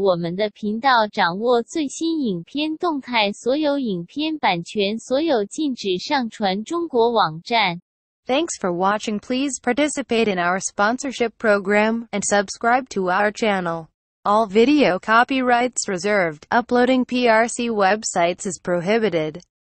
我们的频道，掌握最新影片动态，所有影片版权所有禁止上传中国网站。 Thanks for watching. Please participate in our sponsorship program, and subscribe to our channel. All video copyrights reserved. Uploading PRC websites is prohibited.